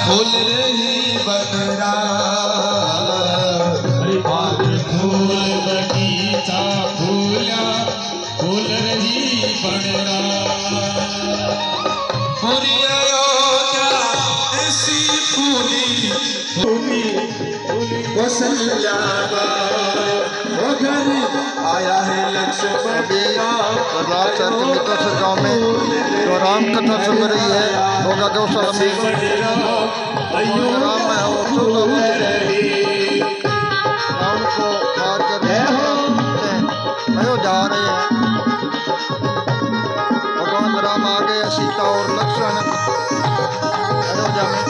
फूल रही बनरा फूल बगीचा फूला फूल रही बनरा पूरी अयोध्या ऐसी फूली फूली कौशल्या वो घर आया है लक्ष्मण। प्रहलाद सर के मित्र गांव में जो राम कथा चल रही है होगा गौशाला में राम है वो राम को मार कर अयोध्या जा रहे हैं। भगवान राम आ गए सीता और लक्ष्मण अयोध्या में।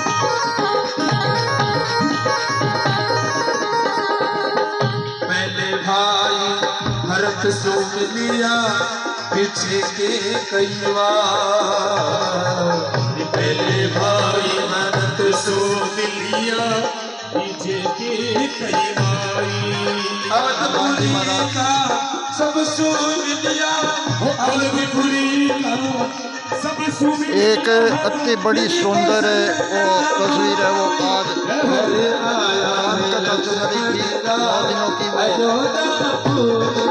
पहले भाई भरत सो लिया पीछे के कई बार। पहले भाई भरत सो लिया पीछे के कई भाई अवधपुरी का सब सुन लिया अवधपुरी का सब सुन एक अति बड़ी सुंदर वो तस्वीर है वो आज राम कथा चल रही थी 9 दिनों की वो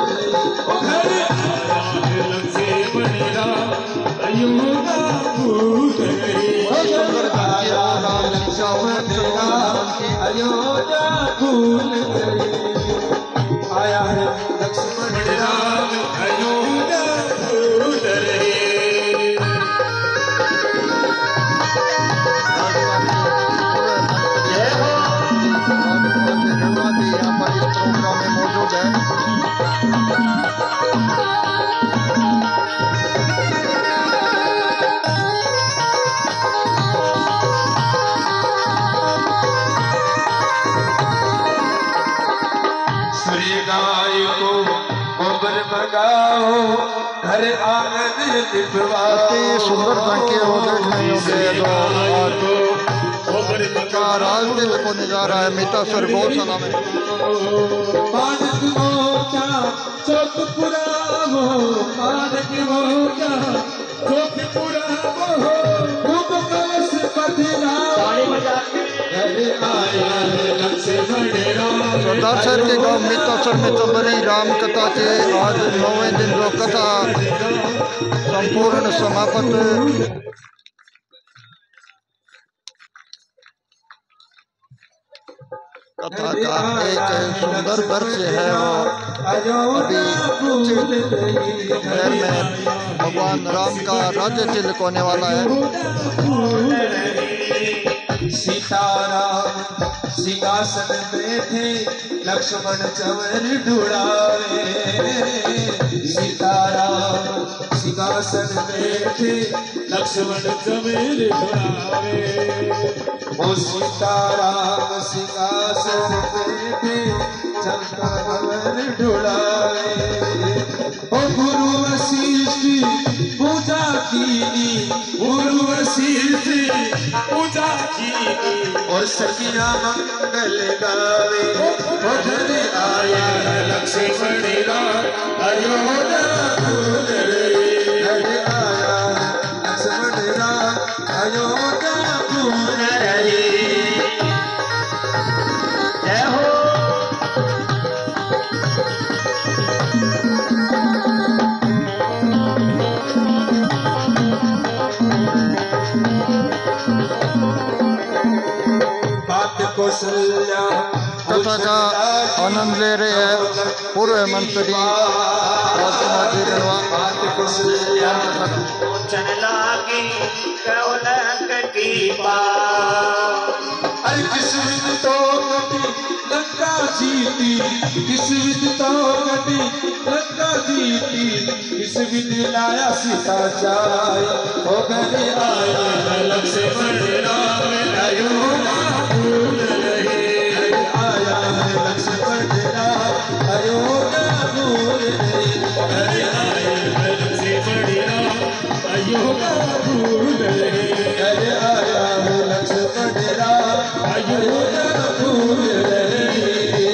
सुंदर बनके वो राम सीता आया है लक्ष्मण राम अयोध्या भूल रहे। यहाँ पर इस प्रोग्राम में मौजूद है। सूर्य गाय को गोबर मंगाओ घर आंगन लिपवाओ। अति सुंदर बनके वो देखने योग्य जो राजदिल को नजारा है मितासर गौशाला में। मानक मोचा चौक पुरावो मानक मोचा चौक पुरावो खूब कलश पधराओ घर आया है लक्ष्मण राम। सरदार शहर के गांव मितासर में चल रही राम कथा के आज 9वें दिन जो कथा संपूर्ण समाप्त। कथा का एक सुंदर दृश्य है वो अभी कुछ देर में भगवान राम का राज्य तिलक होने वाला है। सीताराम सिंहासन बैठे लक्ष्मण चवर ढूंढावे। सीताराम सिंहासन बैठे लक्ष्मण चमेर ढुलावे ओ सीताराम सिंहासन बैठे चवर ढूंढावे। ओ गुरु वशिष्ठ पूजा कीनी गुरु वशिष्ठ पूजा की और सखिया मंगल गावे। ओ घर आया लक्ष्मण राम अयोध्या भूल रहे। घर आया लक्ष्मण राम अयोध्या भूल रहे। जय हो बात कौशल्या कथा का आनंद ले रहे हैं पूर्व मंत्री राजकुमार जी रणवा। बात कौशल्या चन लागी कौलक की बात। अरे किस विध तो कटी लंका जीती किस विध तो कटी लंका जीती किस विध लाया सीता जाय। ओ घर आया लक्ष्मण राम अयोध्या भूल रहे। आया लक्ष्मण राम अयोध्या भूल रहे। अरे आए लक्ष्मण राम अयोध्या भूल रहे। अरे आया लक्ष्मण राम अयोध्या भूल रहे।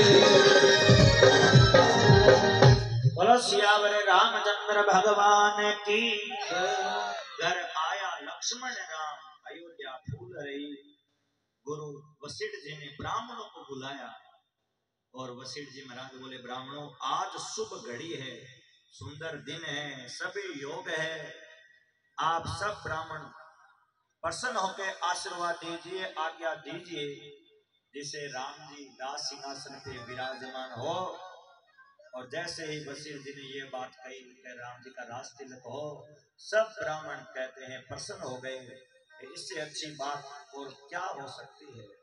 बोलो सियावर रामचंद्र भगवान की। घर आया लक्ष्मण राम अयोध्या भूल रही। गुरु वशिष्ठ जी ने ब्राह्मणों को बुलाया और वशिष्ठ जी महाराज बोले, ब्राह्मणों आज शुभ घड़ी है, सुंदर दिन है, सभी योग है, आप सब ब्राह्मण प्रसन्न होकर आशीर्वाद दीजिए, आज्ञा दीजिए, जिसे राम जी राज सिंहासन पे विराजमान हो। और जैसे ही वशिष्ठ जी ने ये बात कही कि राम जी का राज तिलक हो, सब ब्राह्मण कहते हैं प्रसन्न हो गए, इससे अच्छी बात और क्या हो सकती है,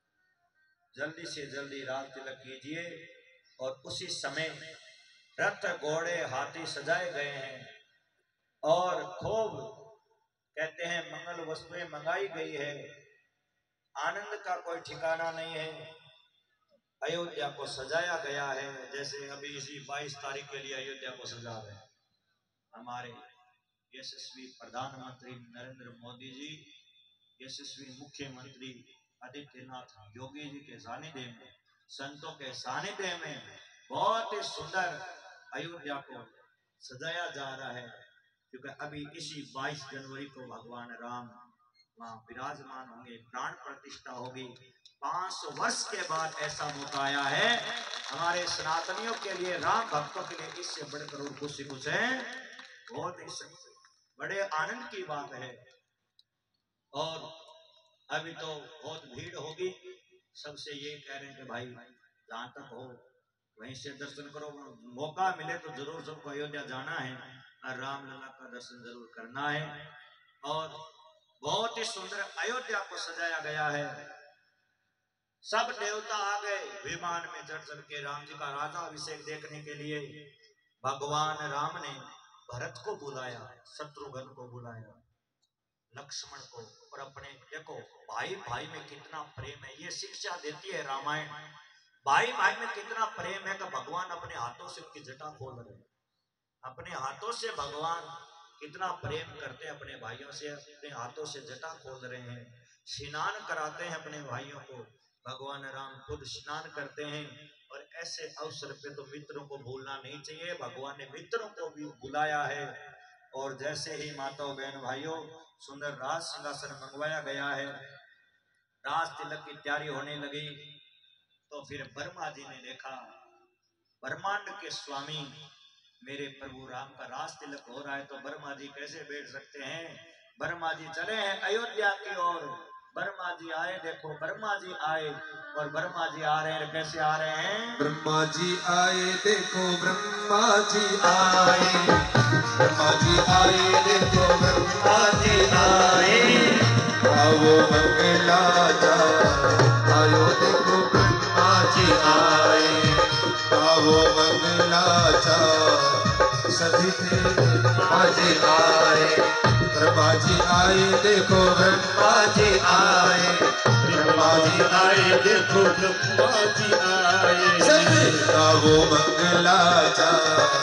जल्दी से जल्दी राज तिलक कीजिए। और उसी समय रथ घोड़े हाथी सजाए गए हैं और खूब कहते हैं मंगल वस्तुएं मंगाई गई है, आनंद का कोई ठिकाना नहीं है। अयोध्या को सजाया गया है, जैसे अभी इसी 22 तारीख के लिए अयोध्या को सजा रहे हैं हमारे यशस्वी प्रधानमंत्री नरेंद्र मोदी जी, यशस्वी मुख्यमंत्री आदित्यनाथ योगी जी के सानिध्य में, संतों के सानिध्य में बहुत ही सुंदर अयोध्या को सजाया जा रहा है, क्योंकि अभी इसी 22 जनवरी को भगवान राम वहां विराजमान होंगे, प्राण प्रतिष्ठा होगी। 500 वर्ष के बाद ऐसा मौका आया है हमारे सनातनियों के लिए, राम भक्तों के लिए, इससे बढ़कर और खुशी कुछ है, बहुत ही बड़े आनंद की बात है। और अभी तो बहुत भीड़ होगी, सबसे ये कह रहे हैं कि भाई जहां तक हो वहीं से दर्शन करो, मौका मिले तो जरूर सबको अयोध्या जाना है और रामलला का दर्शन जरूर करना है। और बहुत ही सुंदर अयोध्या को सजाया गया है, सब देवता आ गए विमान में चढ़ चढ़ के राम जी का राजाभिषेक देखने के लिए। भगवान राम ने भरत को बुलाया, शत्रुघ्न को बुलाया, लक्ष्मण को, और अपने देखो भाई भाई में कितना प्रेम है, ये शिक्षा देती है रामायण। भाई भाई में कितना प्रेम है कि भगवान अपने हाथों से उनकी जटा खोल रहे हैं, अपने हाथों से भगवान कितना प्रेम करते हैं अपने भाइयों से, अपने हाथों से जटा खोल रहे हैं, स्नान कराते हैं अपने भाइयों को, भगवान राम खुद स्नान करते हैं। और ऐसे अवसर पे तो मित्रों को भूलना नहीं चाहिए, भगवान ने मित्रों को भी बुलाया है। और जैसे ही माताओं बहन भाइयों सुंदर राज सिंहासन मंगवाया गया है, राज तिलक की तैयारी होने लगी, तो फिर ब्रह्मा जी ने देखा ब्रह्मांड के स्वामी मेरे प्रभु राम का राज तिलक हो रहा है, तो ब्रह्मा जी कैसे बैठ सकते हैं। ब्रह्मा जी चले हैं अयोध्या की ओर, ब्रह्मा जी आए, देखो ब्रह्मा जी आए, और ब्रह्मा जी आ रहे हैं, कैसे आ रहे हैं, ब्रह्मा जी आए देखो, ब्रह्मा जी आए, ब्रह्मा जी आए देखो, ब्रह्मा जी आए, आओ मंगलाचार, आयो देखो ब्रह्मा जी आए, आओ मंगलाचार, सभी थे ब्रह्मा जी आए, ब्रह्मा जी आए देखो, ब्रह्मा जी आए, ब्रह्मा जी आए देखो, ब्रह्मा जी आए, सभी आओ मंगलाचार,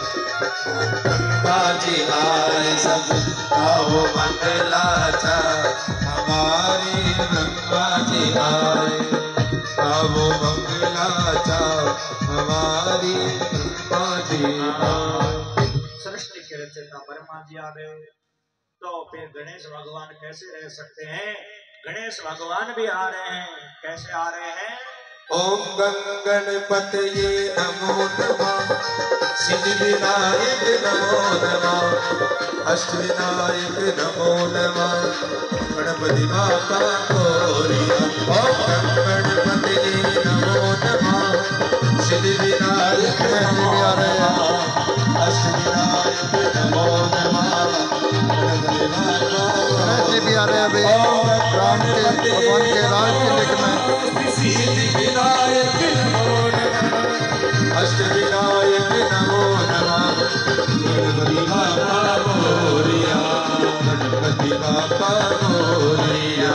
ब्रह्मा जी आए, सब आओ मंगलाचार, हमारे ब्रह्मा जी आए, आओ मंगलाचार, हमारी ब्रह्मा जी आए। सृष्टि के रचयिता ब्रह्मा जी आ गए, तो फिर गणेश भगवान कैसे रह सकते हैं, गणेश भगवान भी आ रहे हैं, कैसे आ रहे हैं, ओम गणपतये नमो नमः, सिद्धिविनायक नमो नमः, अष्टविनायक नमो नमः, गणपति बाप्पा मोरया। ओम गणपतये नमो नमः, सिद्धिविनायक नमो नमः, अष्टविनायक नमो नमः, गणपति बाप्पा गणेश जी भी आ रहे हैं अभी राम के भगवान के राज तिलक में। सिद्धिविनायक नमो नमः, अष्टविनायक नमो नमः, गणपति बाप्पा मोरया, गणपति बाप्पा मोरया।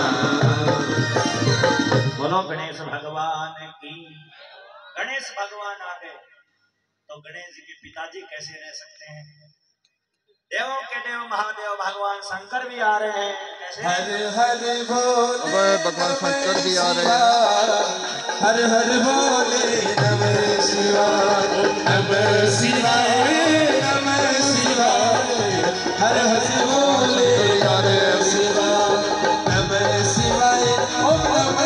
बोलो गणेश भगवान की। गणेश भगवान आ गए, तो गणेश जी के पिताजी कैसे रह सकते हैं, देवों के देव महादेव भगवान शंकर भी आ रहे हैं, कैसे, हर हर बोले भगवान शंकर भी आ रहे हैं, हर हर बोले नमः शिवाय, नमः शिवाय, नमः शिवाय, हर हर बोले नमः शिवाय, नमः शिवाय, ओम नमः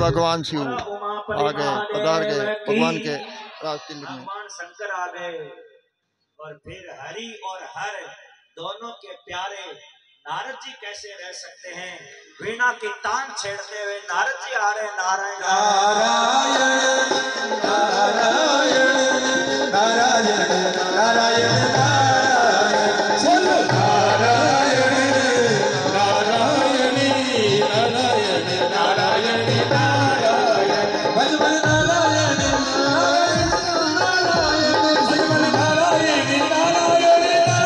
भगवान शिव आ गए, पधार गए भगवान के राज तिलक में। भगवान शंकर आ गए और फिर हरि और हर दोनों के प्यारे नारद जी कैसे रह सकते हैं? वीणा की तान छेड़ते हुए नारद जी आ रहे। नारायण नारायण नारायण नारायण नारायण नारायण चलो नारायण नारायणी नारायण नारायण नारायण भजमन नारायण नारायण नारायण भजमन नारायण नारायण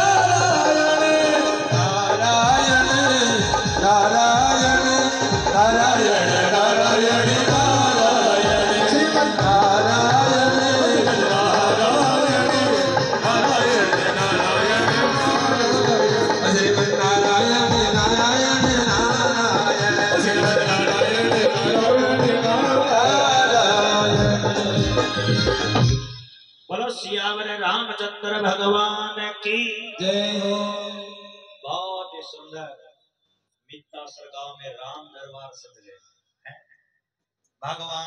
नारायण नारायण नारायण नारायण नारायण श्रीमन नारायण नारायण नारायण नारायण श्रीमन नारायण नारायण नारायण श्रीमन नारायण नारायण नारायण। बोलो सियावर रामचंद्र भगवान की जय हो। बहुत ही सुंदर मित्तासर गांव में राम दरबार सजले हैं। भगवान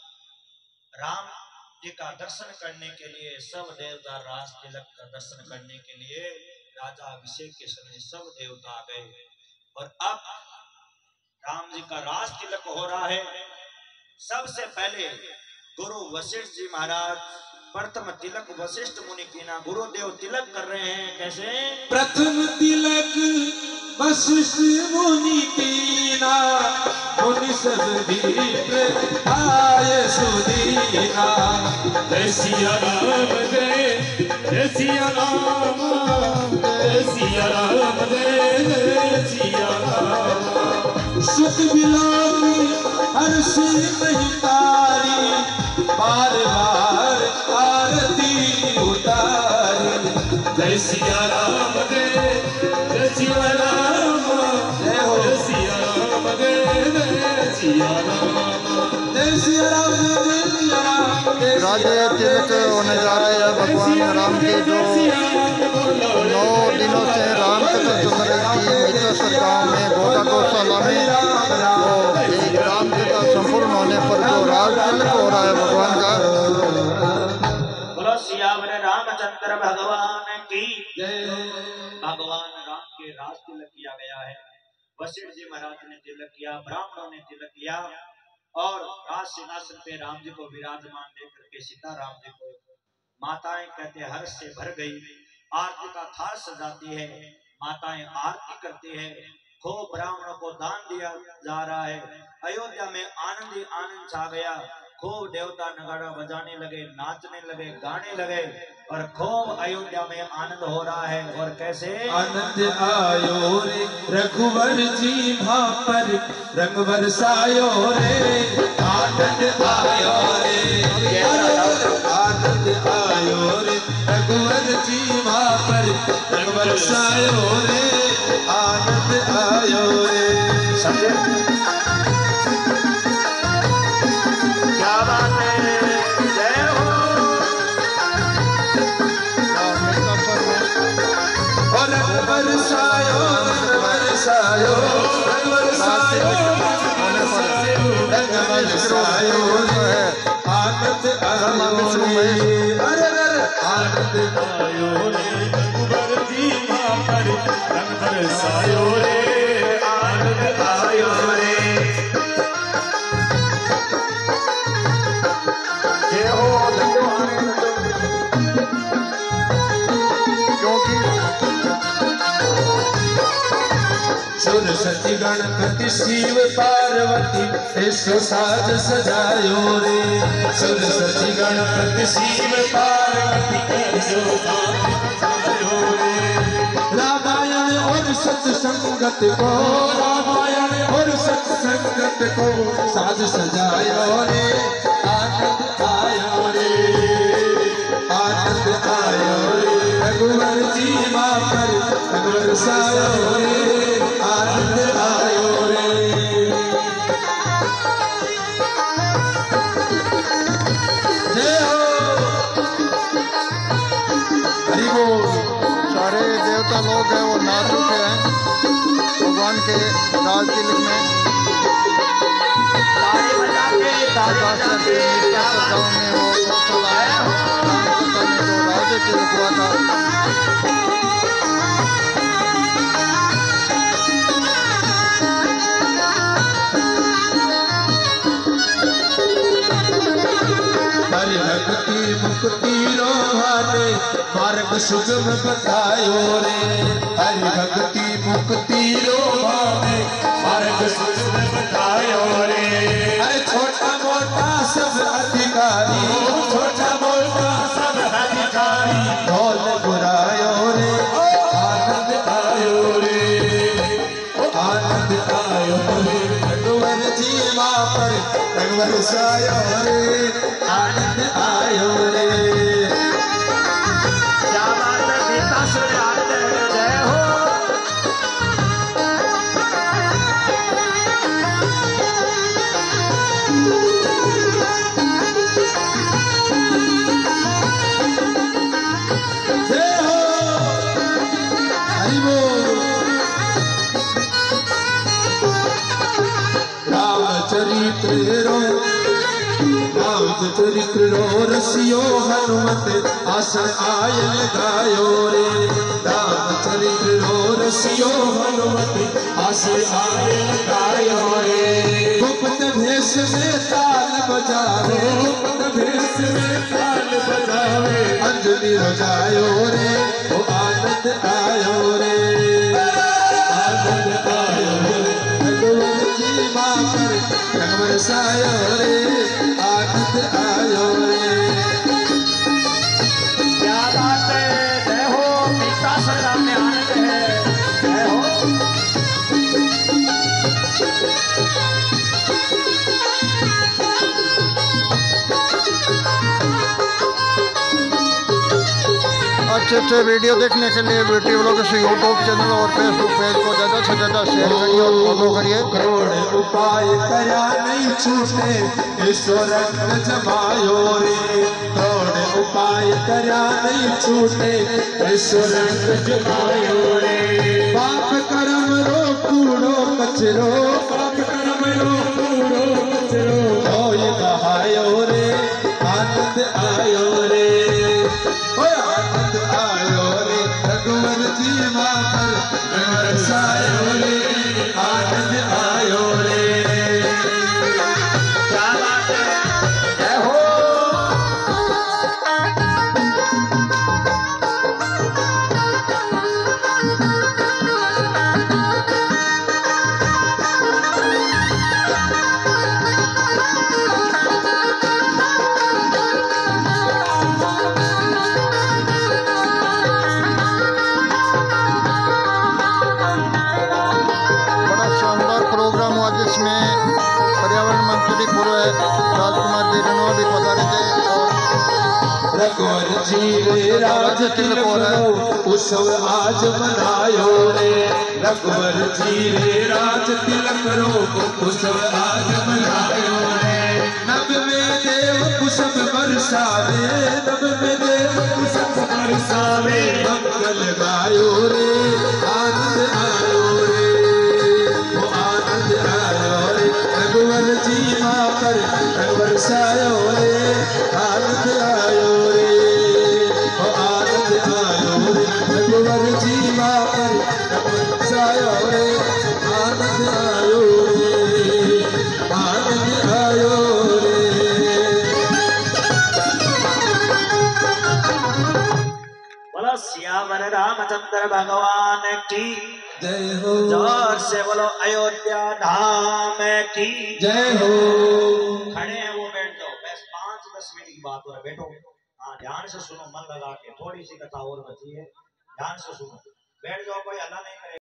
राम जी का दर्शन करने के लिए सब देवता राज तिलक का दर्शन करने के लिए राजा अभिषेक के समय सब देवता आ गए और अब राम जी का राज तिलक हो रहा है। सबसे पहले गुरु वशिष्ठ जी महाराज प्रथम तिलक वशिष्ठ मुनि की ना गुरुदेव तिलक कर रहे हैं। कैसे? प्रथम तिलक वशिष्ठ मुनि कीना मुनि सब विप्र आए सुदीना। जय सिया राम जय सिया राम जय सिया राम जय सिया राम। सुख बिलापी हर्ष नहीं तारी बार बार आरती उतारी। जय सिया राम जय सिया राम जय हो सिया राम जय सिया राम जय सिया राम जय सिया राम। राजे तिलक होने जा रहे हैं भगवान राम के, जो 9 दिनों से राम कथा चल रही थी मित्तासर गांव में गोदा गौशाला में। तो एक राम कथा संपूर्ण होने पर जो राज तिलक हो रहा है भगवान का। बोलो सियावर रामचंद्र भगवान की जय हो। भगवान राम के राज तिलक किया गया है। वशिष्ठ जी महाराज ने तिलक किया, ब्राह्मणों ने तिलक किया और राज सिंहासन पे राम जी को विराजमान देकर के सीताराम जी को माताएं कहते हर्ष से भर गई। आरती का थाल सजाती है, माताएं आरती करती है, खूब ब्राह्मणों को दान दिया जा रहा है। अयोध्या में आनंद ही आनंद छा गया। खूब देवता नगाड़ा बजाने लगे, नाचने लगे, गाने लगे और खूब अयोध्या में आनंद हो रहा है। और कैसे? आनंद आयो रे रघुवर जी भां पर रंग बरसायो रे। आनंद आयो रे आनंद आयो रे रघुवर जी भां पर रंग बरसायो रे। आनंद आयो रे। क्या बात है? जय हो। और रंग बरसायो रंग बरसायो रंग बरसायो रंग बरसायो रे। आनंद आयो रे अरे आनंद आयो रे रघुवर जी भां पर रंग बरसायो रे। आनंद आयो रे। क्योंकि सरस्वती गणपति शिव पार्वती ऐसो साज सजायो रे। सरस्वती गणपति शिव पार्वती ऐसो साज सजायो रे। रामायण और सत्संगत को रामायण और सत्संगत को साज सजायो रे। आनंद आयो रे आनंद आयो रे रघुवर जी मां पर रंग बरसायो रे। आनंद आयो रे। जय हो हरि बोल। सारे देवता लोग हैं वो नाच उठे हैं भगवान के राज तिलक में। ताली बजा के क्या गाँव में वो गौशाला रामकथा में जो राजे तिलक हुआ था। हरि भक्ति मुक्ति रोहाने मार्ग सुगम बतायो रे। हरि भक्ति मुक्ति रोहाने मार्ग सुगम बतायो रे। अरे छोटा मोटा सब अधिकारी, छोटा मोटा सब अधिकारी ढोल बुरायो रे। आनंद आयो रे, आनंद आयो रे। रघुवर जी माँ पर रघुवर सायो रे। आनंद आयो रे। क्या बात है गीता सुन आनंद जय हो। जय हो हरि बोल। रामचरित्र रो, रामचरित्र रो रसियो हनुमत आसन आयल गायो रे। रामचरित्र रो रसियो हनुमत आसन आयल गायो रे। गुप्त भेष में ताल बजावे, गुप्त भेष में ताल बजावे। अंजलि बजायो रे, ओ आनंद आयो रे। आनंद आयो रे। रघुवर जी माँ पर रघुवर सायो रे। आनंद आयो रे। क्या बात है जय हो। गीता सुन में आनंद है जय हो। अच्छे वीडियो देखने के लिए ब्यूटी व्लॉग्स यूट्यूब चैनल और फेसबुक पेज को ज़्यादा से ज़्यादा शेयर करिए और फॉलो करिए। करोड़ उपाय करा नहीं छूटे, ईश्वर जमायो रे। करोड़ उपाय करा नहीं छूटे, ईश्वर जमायो रे। पाप कर्म रो कूड़ो कचरो, पाप कर्म रो कूड़ो कचरो होय बहायो रे। आनंद आयो रे, ओए आनंद आयो रे। रघुवर जी माँ पर रघुवर सायो रे। आनंद आयो रे। क्या बात है जय हो। बड़ा शानदार प्रोग्राम हुआ जिसमें पर्यावरण मंत्री पूर्व राजकुमार जी रेणुआ भी पधारे थे और रघुवर जी रे राज तिलक रो उत्सव आज मनायो रे। रघुवर जी रे राज तिलक रो उत्सव आज मनायो रे। नभ में देव कुसुम बरसावे, नभ में देव कुसुम बरसावे। मंगल गायो रे। आनंद आयो रे, वो आनंद आयो रे। रघुवर जी माँ पर रघुवर सायो रे। आनंद आयो रे, वो आनंद आयो रे। रघुवर जी माँ पर रघुवर सायो रे। आनंद आयो रे, आनंद आयो रे। बोलो सियावर रामचंद्र भगवान की जय हो। जोर से बोलो अयोध्या धाम की जय हो। खड़े हैं वो बैठ जाओ। बस 5-10 मिनट की बात हो रहा है, बैठो। हाँ ध्यान से सुनो, मन लगा के। थोड़ी सी कथा और बची है, ध्यान से सुनो। बैठ जाओ, कोई हल्ला नहीं करे।